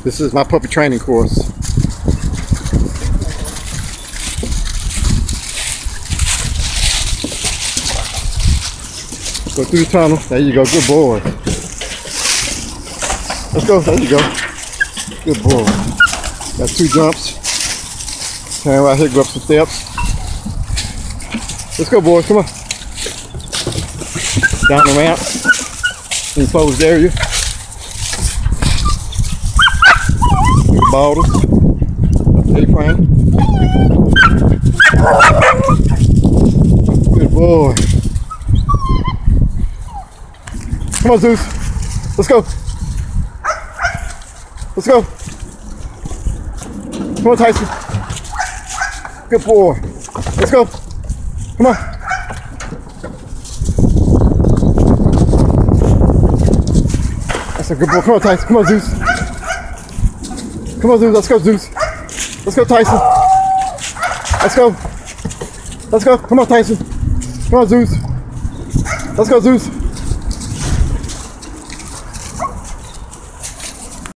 This is my puppy training course. Go through the tunnel. There you go. Good boy. Let's go. There you go. Good boy. Got 2 jumps. Turn right here. Go up some steps. Let's go, boys. Come on. Down the ramp. Enclosed area. Bottles. A-frame. Good boy. Come on, Zeus. Let's go. Let's go. Come on, Tyson. Good boy. Let's go. Come on. That's a good boy. Come on, Tyson. Come on, Zeus. Come on, Zeus. Let's go, Zeus. Let's go, Tyson. Let's go. Let's go. Come on, Tyson. Come on, Zeus. Let's go, Zeus.